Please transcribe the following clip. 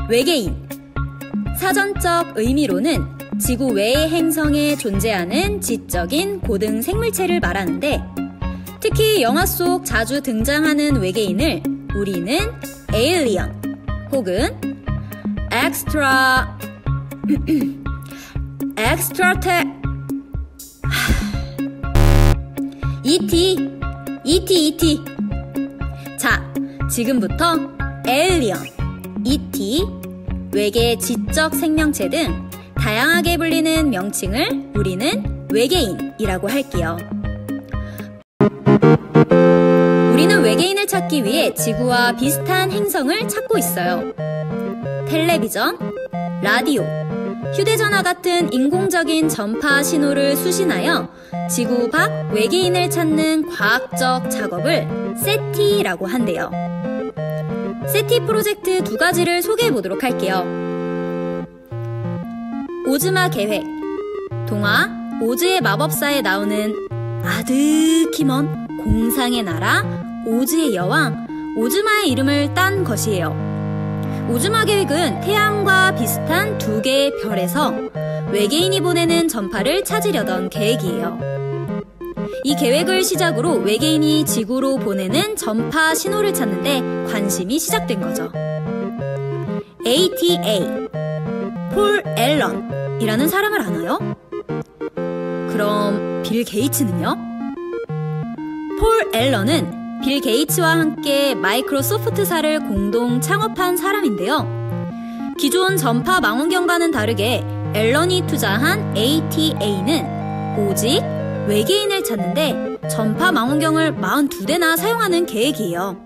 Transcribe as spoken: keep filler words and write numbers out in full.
외계인. 사전적 의미로는 지구 외의 행성에 존재하는 지적인 고등 생물체를 말하는데, 특히 영화 속 자주 등장하는 외계인을 우리는 에일리언 혹은 엑스트라 엑스트라테 이티 이티 이티. 자, 지금부터 에일리언, 이티, 외계 지적 생명체 등 다양하게 불리는 명칭을 우리는 외계인이라고 할게요. 우리는 외계인을 찾기 위해 지구와 비슷한 행성을 찾고 있어요. 텔레비전, 라디오, 휴대전화 같은 인공적인 전파 신호를 수신하여 지구 밖 외계인을 찾는 과학적 작업을 세티라고 한대요. 세티 프로젝트 두 가지를 소개해 보도록 할게요. 오즈마 계획. 동화 오즈의 마법사에 나오는 아득히 먼 공상의 나라 오즈의 여왕 오즈마의 이름을 딴 것이에요. 오즈마 계획은 태양과 비슷한 두 개의 별에서 외계인이 보내는 전파를 찾으려던 계획이에요. 이 계획을 시작으로 외계인이 지구로 보내는 전파 신호를 찾는데 관심이 시작된 거죠. 에이티에이, 폴 앨런이라는 사람을 아나요? 그럼 빌 게이츠는요? 폴 앨런은 빌 게이츠와 함께 마이크로소프트사를 공동 창업한 사람인데요. 기존 전파 망원경과는 다르게 앨런이 투자한 에이티에이는 오직 외계인을 찾는데 전파 망원경을 사십이 대나 사용하는 계획이에요.